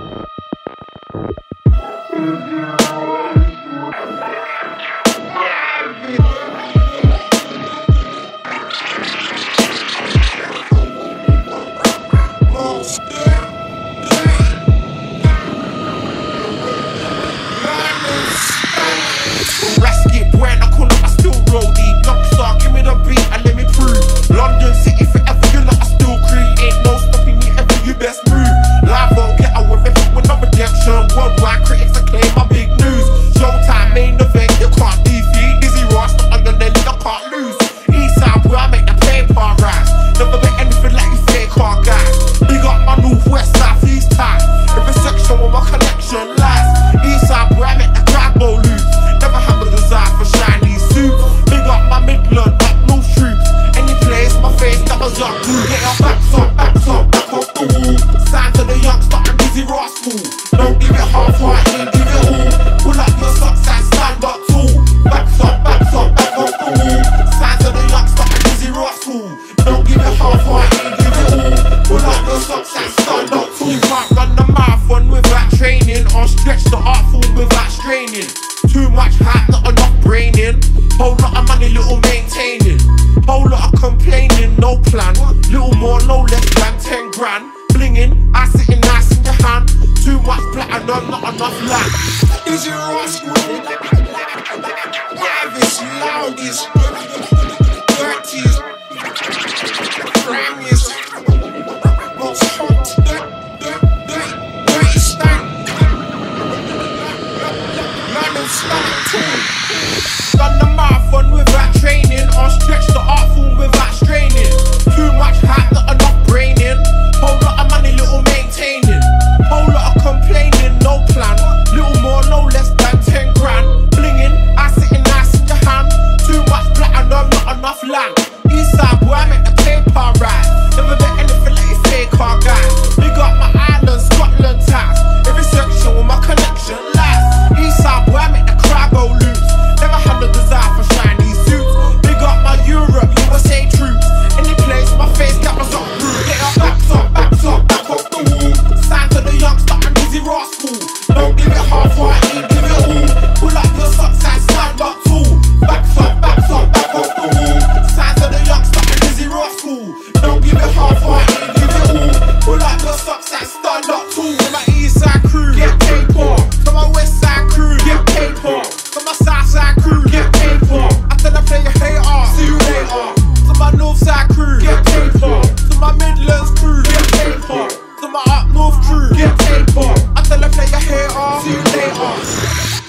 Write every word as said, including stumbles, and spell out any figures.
Sign to the youngster and Dizzee Rascal. Don't give it half-hearted, give it all. Pull up your socks and stand up tall. Backs up, backs up, back off the wall. Sign to the youngster and Dizzee Rascal. Don't give it half-hearted, give it all. Pull up your socks and stand up tall. You can't run the marathon without training, or stretch the art form without straining. Too much hype, not enough braining. Whole lot of money, little maintaining. Whole lot of complaining, no plan. Little more, no less than ten grand. Blinging, I sitting nice in your hand. Too much platinum, not enough land. Dizzee Rascal, lavish, loudest, dirtiest, grimiest, most hot, dirty stank. London slang too. Run the marathon without training, or stretch the art form without straining. Too much hype, not enough braining. Whole lot of money, little maintaining. Whole lot of complaining, no plan. Little more, no less than ten grand. Blinging, I sitting nice in your hand. Too much platinum, not enough land. Eastside boy, I make the paper right. Never bet anything like you fake car guy. Big up my island, Scotland ties. Every section with my connection lies. Eastside boy, I make the crowd go loose. Never had the desire for shiny suits. Big up my Europe, U S A troops. Any place, my face that was up through. Get up, backs up, backs up, back off the wall. Sign to the youngster and Dizzee Rascal. Don't give it half-hearted, give it all. Pull up your socks and stand up tall. Backs up, backs up, back off the wall. Sign to the youngster and Dizzee Rascal. Don't give it half-hearted, give it all. Pull up your socks and stand up tall. To my east side crew, get paper. To my west side crew, get paper. To my south side crew, get paper. After the play your hater, see you later. To my north side crew, get paper. To my Midlands crew, get paper. To my up north crew, get paper. After the play your hater, see you later.